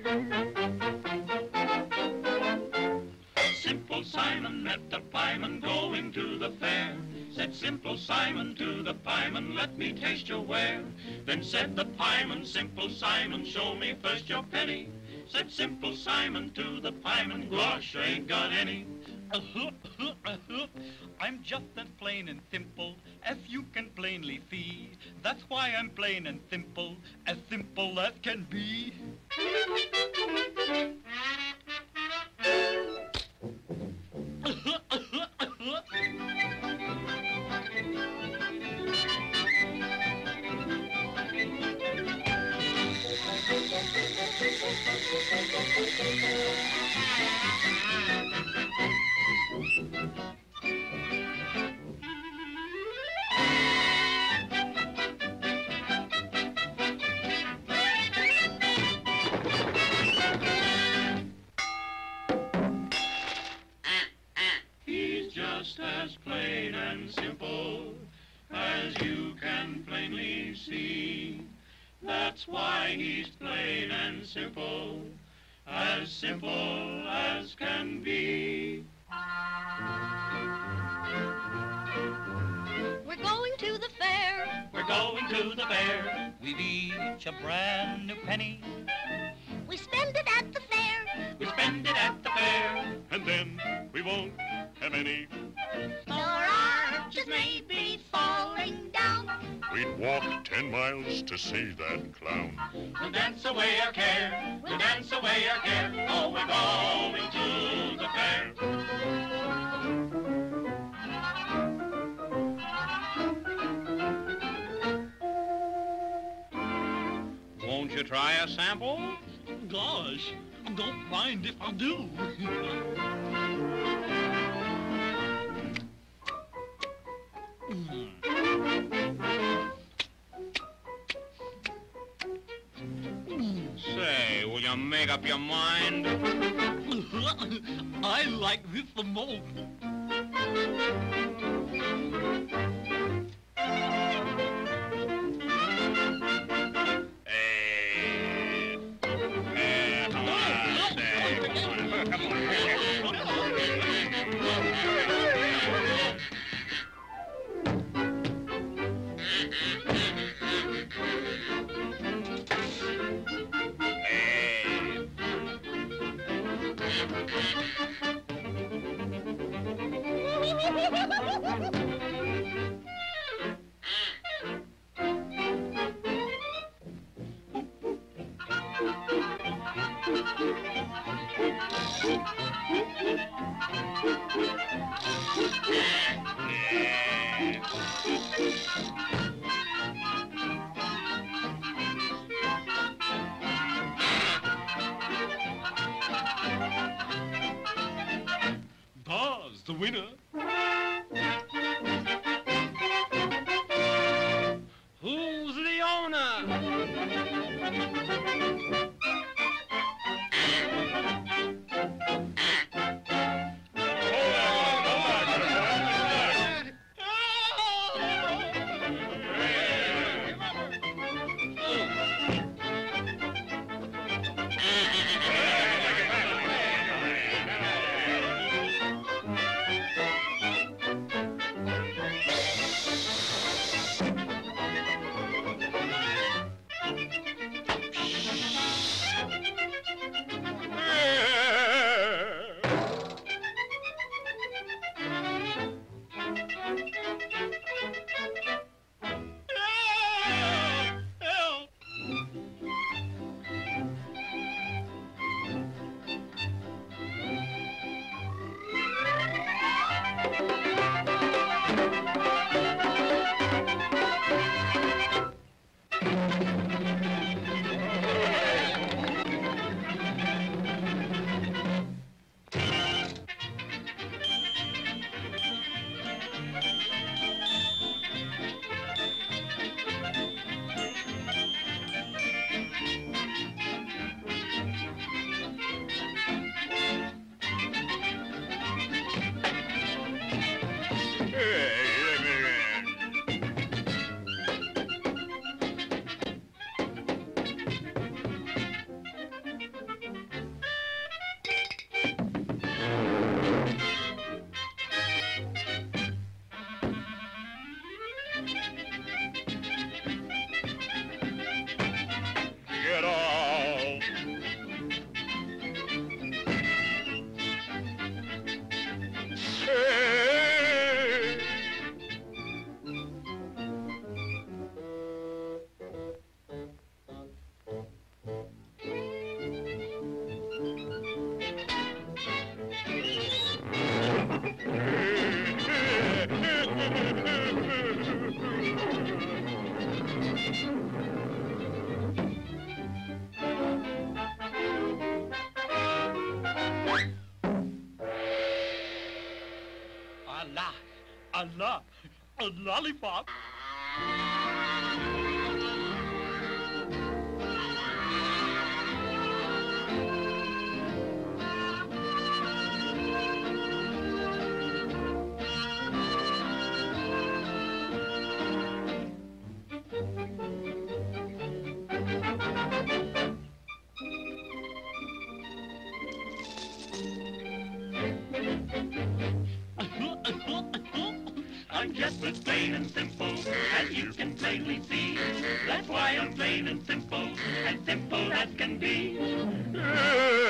Simple Simon met a pieman going to the fair. Said Simple Simon to the pieman, let me taste your ware. Then said the pieman, Simple Simon, show me first your penny. Said Simple Simon to the pieman, gosh, I ain't got any. I'm just as plain and simple as you can plainly see. That's why I'm plain and simple as can be. He's just as plain and simple as you can plainly see. That's why he's plain and simple as can be. We're going to the fair. We're going to the fair. We've each a brand new penny. We spend it at the fair. We spend it at the fair, and then we won't have any. Your arches may be falling down. We'd walk 10 miles to see that clown. We'll dance away our care. We'll dance away our care. Oh, we're going to the fair. Won't you try a sample? Gosh, don't mind if I do. Say, will you make up your mind? I like this the most. Come on, say, come on. Buzz, the winner. Who's the owner? Allah, Allah, a lollipop. I'm just as plain and simple as you can plainly see. That's why I'm plain and simple as can be.